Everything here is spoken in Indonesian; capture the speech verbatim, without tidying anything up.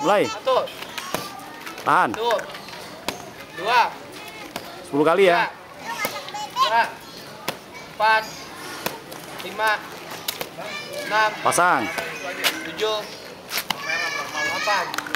Mulai. Satu. Tahan. Satu. Dua. sepuluh kali ya. Tiga. Empat. Lima. Enam. Pasang. Tujuh. Delapan.